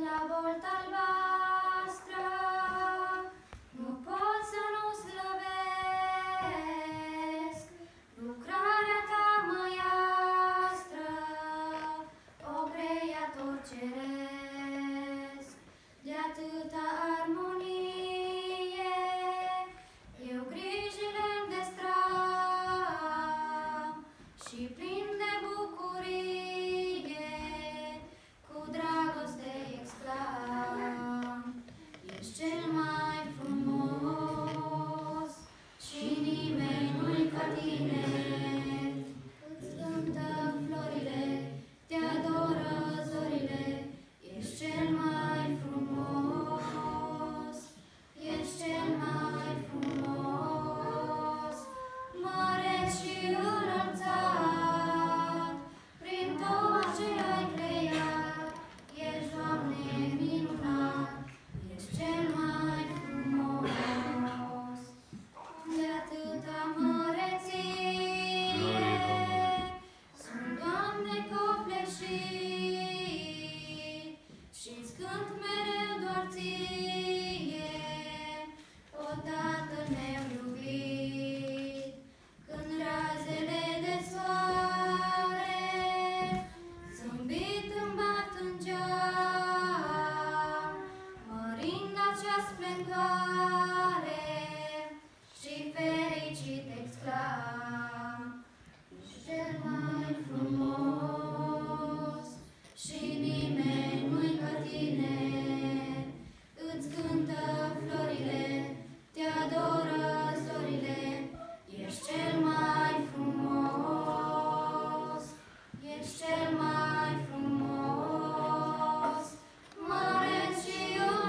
la volta albastră, nu pot să nu slăvesc lucrarea ta măiastră, o creator ceresc. De atâta armonie eu grijile-mi destram și plin de bucurie cu dragoste exclam: ești cel mai frumos și nimeni nu-i ca tine. Îți cântă florile, te adoră zorile, ești cel mai frumos, ești cel mai frumos, măreț și înălțat prin tot ce ai creat. Ești, Doamne, minunat, ești cel mai frumos. De atâta măreție sunt, Doamne, copleșit și-ți cânt mereu doar ție, o Tatăl meu iubit. Când razele de soare zâmbit îmi bat în geam, mărind acea splendoare și fericit exclam: ești cel mai frumos și nimeni nu-i ca tine. Îți cântă florile, te adoră zorile, ești cel mai frumos, ești cel mai frumos, măreț și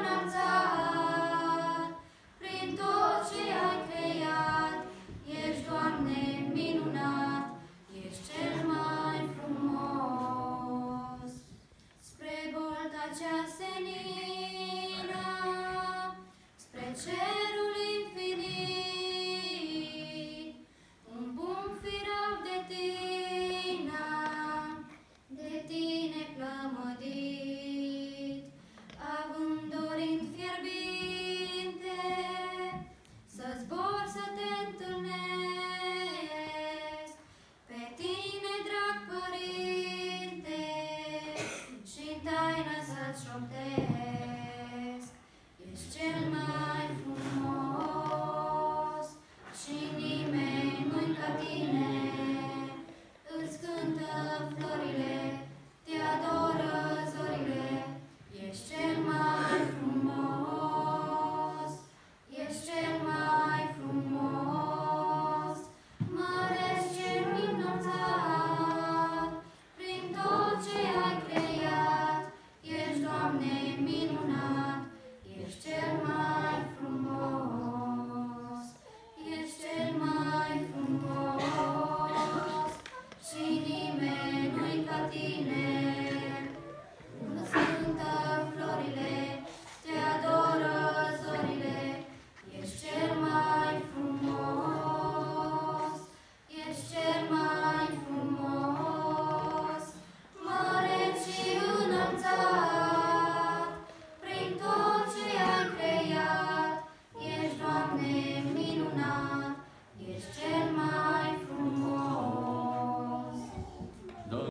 înălțat prin tot ce ai creat. Ești, Doamne, minunat, ești cel mai frumos. Spre bolta cea senină, spre cerul infinit, un pumn firav de tine plămădit, având dorind fierbinte să zbor să te întâlnesc, pe tine, drag Părinte, și-n taină să-ți șoptesc.